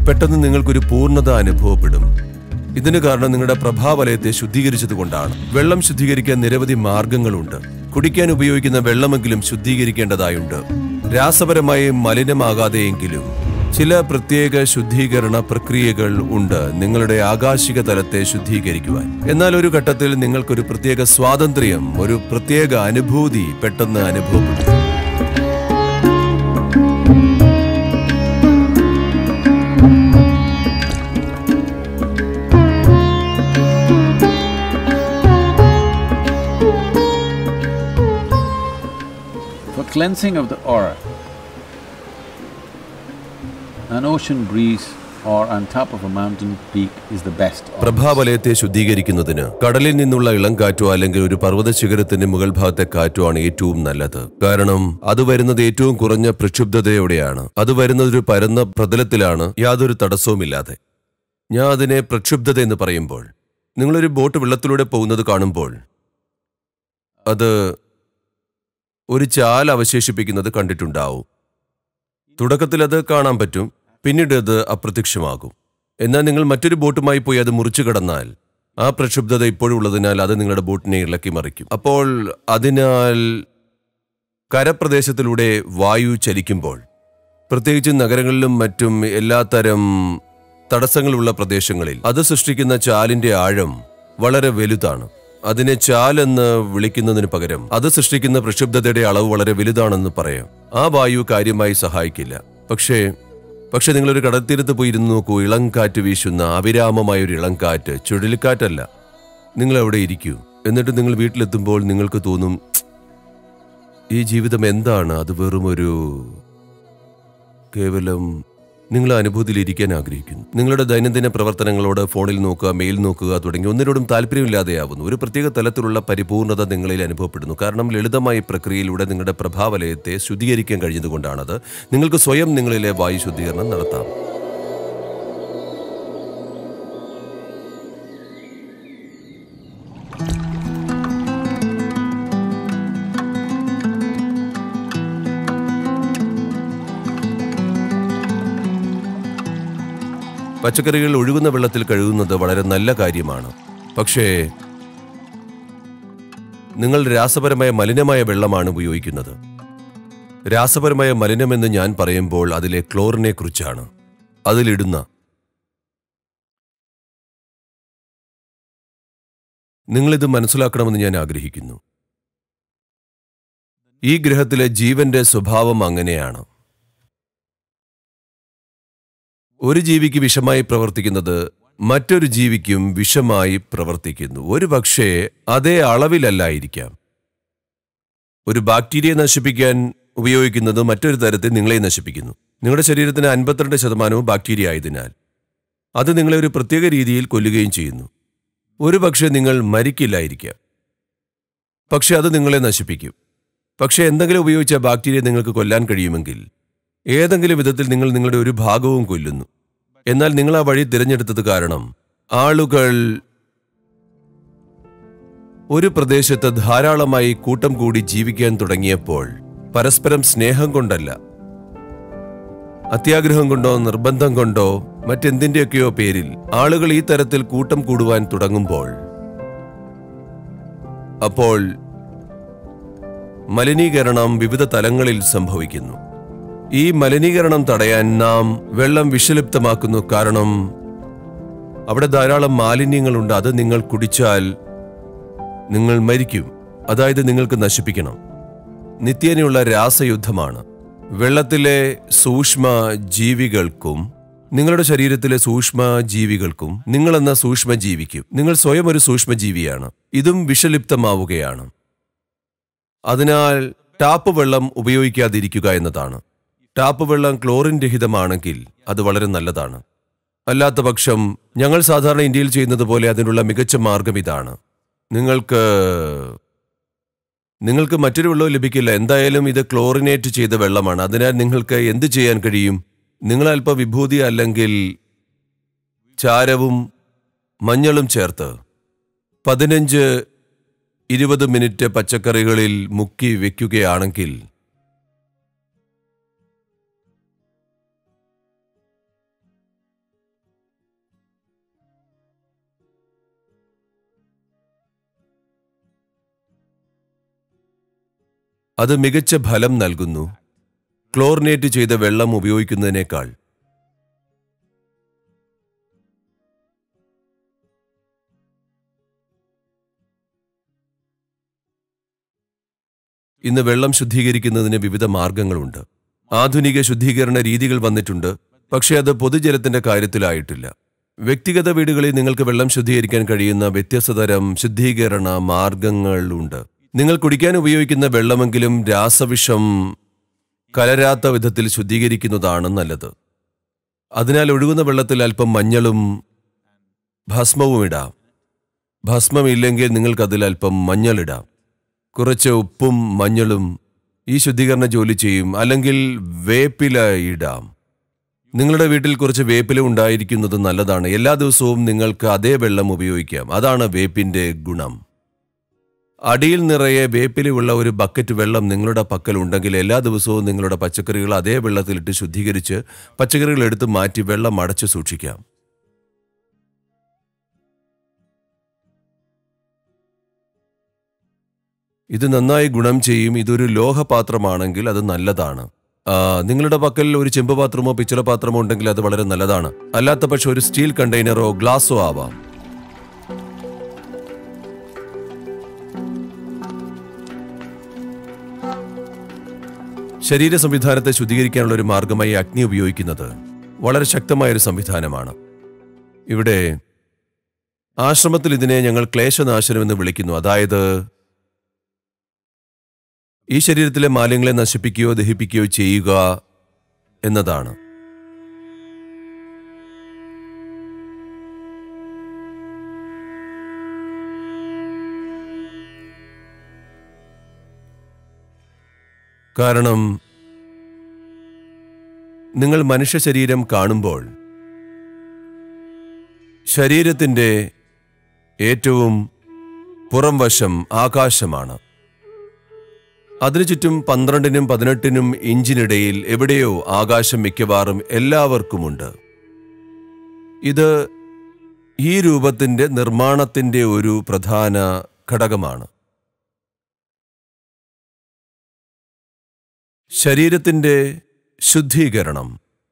പെട്ടെന്ന് നിങ്ങൾക്കൊരു പൂർണ്ണത അനുഭവപ്പെടും. ഇതിന് കാരണം നിങ്ങളുടെ പ്രഭാവലയത്തെ ശുദ്ധീകരിച്ചതുകൊണ്ടാണ്. വെള്ളം ശുദ്ധീകരിക്കാൻ നിരവധി മാർഗങ്ങളുണ്ട്. കുടിക്കാൻ ഉപയോഗിക്കുന്ന വെള്ളമെങ്കിലും ശുദ്ധീകരിക്കേണ്ടതായുണ്ട്. രാസപരമായി മലിനമാകാതെയെങ്കിലും ചില പ്രത്യേക ശുദ്ധീകരണ പ്രക്രിയകൾ ഉണ്ട് നിങ്ങളുടെ ആകാശിക തലത്തെ ശുദ്ധീകരിക്കുവാൻ. എന്നാൽ ഒരു ഘട്ടത്തിൽ നിങ്ങൾക്കൊരു പ്രത്യേക സ്വാതന്ത്ര്യം, ഒരു പ്രത്യേക അനുഭൂതി പെട്ടെന്ന് അനുഭവപ്പെടും. For cleansing of the aura, an ocean breeze or on top of a mountain peak is the best. പ്രഭാവലയത്തെ ശുദ്ധീകരിക്കുന്നതിന് കടലിൽ നിന്നുള്ള ഇളംകാറ്റോ അല്ലെങ്കിൽ ഒരു പർവ്വത ശിഖരത്തിന്റെ മുകൾ ഭാഗത്തെ കാറ്റോ ആണ് ഏറ്റവും നല്ലത്. കാരണം അത് വരുന്നത് ഏറ്റവും കുറഞ്ഞ പ്രക്ഷുബ്ധതയോടെയാണ്. അത് വരുന്നത് ഒരു പരന്ന പ്രതലത്തിലാണ്, യാതൊരു തടസ്സവുമില്ലാതെ. ഞാൻ അതിനെ പ്രക്ഷുബ്ധത എന്ന് പറയുമ്പോൾ, നിങ്ങളൊരു ബോട്ട് വെള്ളത്തിലൂടെ പോകുന്നത് കാണുമ്പോൾ അത് ഒരു ചാൽ അവശേഷിപ്പിക്കുന്നത് കണ്ടിട്ടുണ്ടാവും. തുടക്കത്തിൽ അത് കാണാൻ പറ്റും, പിന്നീട് അത് അപ്രത്യക്ഷമാകും. എന്നാൽ നിങ്ങൾ മറ്റൊരു ബോട്ടുമായി പോയി അത് മുറിച്ചു കടന്നാൽ ആ പ്രക്ഷുബ്ധത ഇപ്പോഴും ഉള്ളതിനാൽ അത് നിങ്ങളുടെ ബോട്ടിനെ ഇളക്കി മറിക്കും. അപ്പോൾ അതിനാൽ കരപ്രദേശത്തിലൂടെ വായു ചലിക്കുമ്പോൾ, പ്രത്യേകിച്ച് നഗരങ്ങളിലും മറ്റും എല്ലാത്തരം തടസ്സങ്ങളുള്ള പ്രദേശങ്ങളിൽ അത് സൃഷ്ടിക്കുന്ന ചാലിന്റെ ആഴം വളരെ വലുതാണ്. അതിനെ ചാലെന്ന് വിളിക്കുന്നതിന് പകരം അത് സൃഷ്ടിക്കുന്ന പ്രക്ഷുബ്ധതയുടെ അളവ് വളരെ വലുതാണെന്ന് പറയാം. ആ വായു കാര്യമായി സഹായിക്കില്ല. പക്ഷേ നിങ്ങളൊരു കടൽത്തീരത്ത് പോയി ഇരുന്ന് നോക്കൂ. ഇളം കാറ്റ് വീശുന്ന അവിരാമമായ ഒരു ഇളം കാറ്റ്, ചുഴലിക്കാറ്റല്ല. നിങ്ങൾ അവിടെ ഇരിക്കൂ. എന്നിട്ട് നിങ്ങൾ വീട്ടിലെത്തുമ്പോൾ നിങ്ങൾക്ക് തോന്നും, ഈ ജീവിതം എന്താണ്? അത് വെറുമൊരു കേവലം നിങ്ങൾ അനുഭൂതിയിൽ ഇരിക്കാൻ ആഗ്രഹിക്കുന്നു. നിങ്ങളുടെ ദൈനംദിന പ്രവർത്തനങ്ങളോട് ഫോണിൽ നോക്കുക, മെയിൽ നോക്കുക തുടങ്ങി ഒന്നിനോടും താല്പര്യമില്ലാതെയാവുന്നു. ഒരു പ്രത്യേക തലത്തിലുള്ള പരിപൂർണത നിങ്ങളിൽ അനുഭവപ്പെടുന്നു. കാരണം ലളിതമായ പ്രക്രിയയിലൂടെ നിങ്ങളുടെ പ്രഭാവലയത്തെ ശുദ്ധീകരിക്കാൻ കഴിഞ്ഞതുകൊണ്ടാണത്. നിങ്ങൾക്ക് സ്വയം നിങ്ങളിലെ വായു ശുദ്ധീകരണം നടത്താം. പച്ചക്കറികൾ ഒഴുകുന്ന വെള്ളത്തിൽ കഴുകുന്നത് വളരെ നല്ല കാര്യമാണ്. പക്ഷേ നിങ്ങൾ രാസപരമായ മലിനമായ വെള്ളമാണ് ഉപയോഗിക്കുന്നത്. രാസപരമായ മലിനമെന്ന് ഞാൻ പറയുമ്പോൾ അതിലെ ക്ലോറിനെ കുറിച്ചാണ്. അതിലിടുന്ന നിങ്ങളിത് മനസ്സിലാക്കണമെന്ന് ഞാൻ ആഗ്രഹിക്കുന്നു. ഈ ഗ്രഹത്തിലെ ജീവന്റെ സ്വഭാവം അങ്ങനെയാണ്. ഒരു ജീവിക്ക് വിഷമായി പ്രവർത്തിക്കുന്നത് മറ്റൊരു ജീവിക്കും വിഷമായി പ്രവർത്തിക്കുന്നു. ഒരു പക്ഷേ അതേ അളവിലല്ലായിരിക്കാം. ഒരു ബാക്ടീരിയ നശിപ്പിക്കാൻ ഉപയോഗിക്കുന്നത് മറ്റൊരു തരത്തിൽ നിങ്ങളെ നശിപ്പിക്കുന്നു. നിങ്ങളുടെ ശരീരത്തിന് 52% ബാക്ടീരിയ ആയതിനാൽ അത് നിങ്ങളെ ഒരു പ്രത്യേക രീതിയിൽ കൊല്ലുകയും ചെയ്യുന്നു. ഒരു പക്ഷേ നിങ്ങൾ മരിക്കില്ലായിരിക്കാം, പക്ഷെ അത് നിങ്ങളെ നശിപ്പിക്കും. പക്ഷെ എന്തെങ്കിലും ഉപയോഗിച്ച ബാക്ടീരിയ നിങ്ങൾക്ക് കൊല്ലാൻ കഴിയുമെങ്കിൽ ഏതെങ്കിലും വിധത്തിൽ നിങ്ങൾ നിങ്ങളുടെ ഒരു ഭാഗവും കൊല്ലുന്നു. എന്നാൽ നിങ്ങൾ ആ വഴി തിരഞ്ഞെടുത്തത് കാരണം ആളുകൾ ഒരു പ്രദേശത്ത് ധാരാളമായി കൂട്ടം കൂടി ജീവിക്കാൻ തുടങ്ങിയപ്പോൾ, പരസ്പരം സ്നേഹം കൊണ്ടല്ല, അത്യാഗ്രഹം കൊണ്ടോ നിർബന്ധം കൊണ്ടോ മറ്റെന്തിന്റെയൊക്കെയോ പേരിൽ ആളുകൾ ഈ തരത്തിൽ കൂട്ടം കൂടുവാൻ തുടങ്ങുമ്പോൾ, അപ്പോൾ മലിനീകരണം വിവിധ തലങ്ങളിൽ സംഭവിക്കുന്നു. ഈ മലിനീകരണം തടയാൻ നാം വെള്ളം വിഷലിപ്തമാക്കുന്നു. കാരണം അവിടെ ധാരാളം മാലിന്യങ്ങളുണ്ട്. അത് നിങ്ങൾ കുടിച്ചാൽ നിങ്ങൾ മരിക്കും. അതായത് നിങ്ങൾക്ക് നശിപ്പിക്കണം. നിത്യേനയുള്ള രാസയുദ്ധമാണ്. വെള്ളത്തിലെ സൂക്ഷ്മ ജീവികൾക്കും നിങ്ങളുടെ ശരീരത്തിലെ സൂക്ഷ്മ ജീവികൾക്കും നിങ്ങളെന്ന സൂക്ഷ്മജീവിക്കും, നിങ്ങൾ സ്വയം ഒരു സൂക്ഷ്മജീവിയാണ്, ഇതും വിഷലിപ്തമാവുകയാണ്. അതിനാൽ ടാപ്പ് വെള്ളം ഉപയോഗിക്കാതിരിക്കുക എന്നതാണ്. ടാപ്പ് വെള്ളം ക്ലോറിൻ രഹിതമാണെങ്കിൽ അത് വളരെ നല്ലതാണ്. അല്ലാത്ത പക്ഷം ഞങ്ങൾ സാധാരണ ഇന്ത്യയിൽ ചെയ്യുന്നത് പോലെ അതിനുള്ള മികച്ച മാർഗം ഇതാണ്. നിങ്ങൾക്ക് മറ്റൊരു വെള്ളവും ലഭിക്കില്ല. എന്തായാലും ഇത് ക്ലോറിനേറ്റ് ചെയ്ത വെള്ളമാണ്. അതിനാൽ നിങ്ങൾക്ക് എന്ത് ചെയ്യാൻ കഴിയും? നിങ്ങൾ അല്പം വിഭൂതി അല്ലെങ്കിൽ ചാരവും മഞ്ഞളും ചേർത്ത് 15-20 മിനിറ്റ് പച്ചക്കറികളിൽ മുക്കി വെക്കുകയാണെങ്കിൽ അത് മികച്ച ഫലം നൽകുന്നു ക്ലോറിനേറ്റ് ചെയ്ത വെള്ളം ഉപയോഗിക്കുന്നതിനേക്കാൾ. ഇന്ന് വെള്ളം ശുദ്ധീകരിക്കുന്നതിന് വിവിധ മാർഗങ്ങളുണ്ട്. ആധുനിക ശുദ്ധീകരണ രീതികൾ വന്നിട്ടുണ്ട്, പക്ഷേ അത് പൊതുജലത്തിന്റെ കാര്യത്തിലായിട്ടില്ല. വ്യക്തിഗത വീടുകളിൽ നിങ്ങൾക്ക് വെള്ളം ശുദ്ധീകരിക്കാൻ കഴിയുന്ന വ്യത്യസ്ത തരം ശുദ്ധീകരണ മാർഗങ്ങളുണ്ട്. നിങ്ങൾ കുടിക്കാൻ ഉപയോഗിക്കുന്ന വെള്ളമെങ്കിലും രാസവിഷം കലരാത്ത വിധത്തിൽ ശുദ്ധീകരിക്കുന്നതാണ് നല്ലത്. അതിനാൽ ഒഴുകുന്ന വെള്ളത്തിൽ അല്പം മഞ്ഞളും ഭസ്മവും ഇടാം. ഭസ്മമില്ലെങ്കിൽ നിങ്ങൾക്കതിൽ അല്പം മഞ്ഞളിടാം. കുറച്ച് ഉപ്പും മഞ്ഞളും ഈ ശുദ്ധീകരണ ജോലി ചെയ്യും. അല്ലെങ്കിൽ വേപ്പില ഇടാം. നിങ്ങളുടെ വീട്ടിൽ കുറച്ച് വേപ്പില ഉണ്ടായിരിക്കുന്നത് നല്ലതാണ്. എല്ലാ ദിവസവും നിങ്ങൾക്ക് അതേ വെള്ളം ഉപയോഗിക്കാം. അതാണ് വേപ്പിന്റെ ഗുണം. അടിയിൽ നിറയെ വേപ്പിലുള്ള ഒരു ബക്കറ്റ് വെള്ളം നിങ്ങളുടെ പക്കൽ ഉണ്ടെങ്കിൽ എല്ലാ ദിവസവും നിങ്ങളുടെ പച്ചക്കറികൾ അതേ വെള്ളത്തിലിട്ട് ശുദ്ധീകരിച്ച് പച്ചക്കറികൾ എടുത്ത് മാറ്റി വെള്ളം അടച്ചു സൂക്ഷിക്കാം. ഇത് നന്നായി ഗുണം ചെയ്യും. ഇതൊരു ലോഹപാത്രമാണെങ്കിൽ അത് നല്ലതാണ്. നിങ്ങളുടെ പക്കൽ ഒരു ചെമ്പ് പാത്രമോ പിച്ചള പാത്രമോ ഉണ്ടെങ്കിൽ അത് വളരെ നല്ലതാണ്. അല്ലാത്ത പക്ഷെ ഒരു സ്റ്റീൽ കണ്ടെയ്നറോ ഗ്ലാസോ ആവാം. ശരീര സംവിധാനത്തെ ശുദ്ധീകരിക്കാനുള്ള ഒരു മാർഗമായി അഗ്നി ഉപയോഗിക്കുന്നത് വളരെ ശക്തമായൊരു സംവിധാനമാണ്. ഇവിടെ ആശ്രമത്തിൽ ഇതിനെ ഞങ്ങൾ ക്ലേശനാശനം എന്ന് വിളിക്കുന്നു. അതായത് ഈ ശരീരത്തിലെ മാലിന്യങ്ങളെ നശിപ്പിക്കുകയോ ദഹിപ്പിക്കുകയോ ചെയ്യുക എന്നതാണ്. കാരണം നിങ്ങൾ മനുഷ്യ ശരീരം കാണുമ്പോൾ ശരീരത്തിൻ്റെ ഏറ്റവും പുറം വശം ആകാശമാണ്. അതിനു ചുറ്റും 12-നും 18-നും ഇഞ്ചിനിടയിൽ എവിടെയോ ആകാശം മിക്കവാറും എല്ലാവർക്കുമുണ്ട്. ഇത് ഈ രൂപത്തിൻ്റെ നിർമ്മാണത്തിൻ്റെ ഒരു പ്രധാന ഘടകമാണ്. ശരീരത്തിൻ്റെ ശുദ്ധീകരണം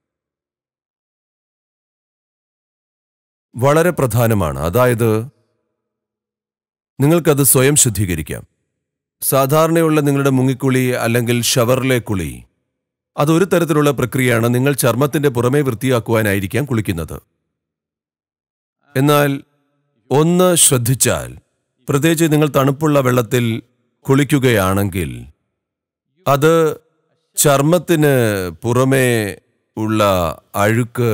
വളരെ പ്രധാനമാണ്. അതായത് നിങ്ങൾക്കത് സ്വയം ശുദ്ധീകരിക്കാം. സാധാരണയുള്ള നിങ്ങളുടെ മുങ്ങിക്കുളി അല്ലെങ്കിൽ ഷവറിലെ കുളി അതൊരു തരത്തിലുള്ള പ്രക്രിയയാണ്. നിങ്ങൾ ചർമ്മത്തിന്റെ പുറമേ വൃത്തിയാക്കുവാനായിരിക്കാം കുളിക്കുന്നത്. എന്നാൽ ഒന്ന് ശ്രദ്ധിച്ചാൽ, പ്രത്യേകിച്ച് നിങ്ങൾ തണുപ്പുള്ള വെള്ളത്തിൽ കുളിക്കുകയാണെങ്കിൽ അത് ചർമ്മത്തിന് പുറമേ ഉള്ള അഴുക്ക്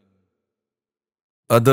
അത്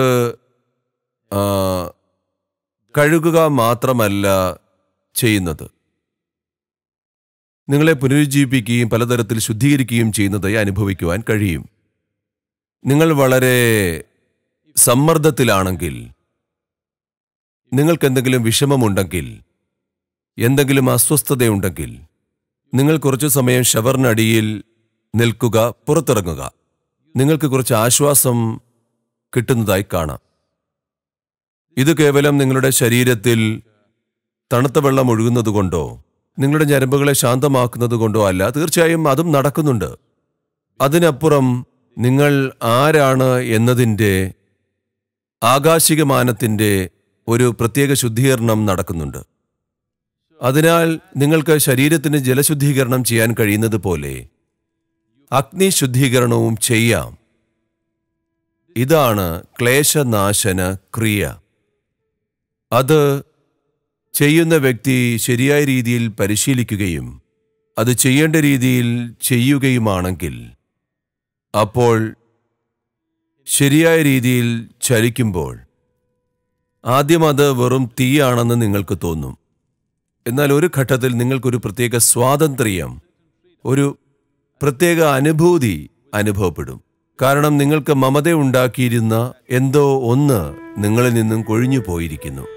കഴുകുക മാത്രമല്ല ചെയ്യുന്നത്, നിങ്ങളെ പുനരുജ്ജീവിപ്പിക്കുകയും പലതരത്തിൽ ശുദ്ധീകരിക്കുകയും ചെയ്യുന്നതായി അനുഭവിക്കുവാൻ കഴിയും. നിങ്ങൾ വളരെ സമ്മർദ്ദത്തിലാണെങ്കിൽ, നിങ്ങൾക്കെന്തെങ്കിലും വിഷമമുണ്ടെങ്കിൽ, എന്തെങ്കിലും അസ്വസ്ഥതയുണ്ടെങ്കിൽ, നിങ്ങൾ കുറച്ചു സമയം ഷവറിനടിയിൽ നിൽക്കുക, പുറത്തിറങ്ങുക. നിങ്ങൾക്ക് കുറച്ച് ആശ്വാസം കിട്ടുന്നതായി കാണാം. ഇത് കേവലം നിങ്ങളുടെ ശരീരത്തിൽ തണുത്ത വെള്ളം ഒഴുകുന്നതുകൊണ്ടോ നിങ്ങളുടെ ഞരമ്പുകളെ ശാന്തമാക്കുന്നതുകൊണ്ടോ അല്ല. തീർച്ചയായും അതും നടക്കുന്നുണ്ട്. അതിനപ്പുറം നിങ്ങൾ ആരാണ് എന്നതിൻ്റെ ആകാശികമാനത്തിൻ്റെ ഒരു പ്രത്യേക ശുദ്ധീകരണം നടക്കുന്നുണ്ട്. അതിനാൽ നിങ്ങൾക്ക് ശരീരത്തിന് ജലശുദ്ധീകരണം ചെയ്യാൻ കഴിയുന്നത് പോലെ അഗ്നി ശുദ്ധീകരണവും ചെയ്യാം. ഇതാണ് ക്ലേശനാശന ക്രിയ. അത് ചെയ്യുന്ന വ്യക്തി ശരിയായ രീതിയിൽ പരിശീലിക്കുകയും അത് ചെയ്യേണ്ട രീതിയിൽ ചെയ്യുകയുമാണെങ്കിൽ, അപ്പോൾ ശരിയായ രീതിയിൽ ചലിക്കുമ്പോൾ ആദ്യം അത് വെറും തീയാണെന്ന് നിങ്ങൾക്ക് തോന്നും. എന്നാൽ ഒരു ഘട്ടത്തിൽ നിങ്ങൾക്കൊരു പ്രത്യേക സ്വാതന്ത്ര്യം, ഒരു പ്രത്യേക അനുഭൂതി അനുഭവപ്പെടും. കാരണം നിങ്ങൾക്ക് മമത ഉണ്ടാക്കിയിരുന്ന എന്തോ ഒന്ന് നിങ്ങളിൽ നിന്നും കൊഴിഞ്ഞു പോയിരിക്കുന്നു.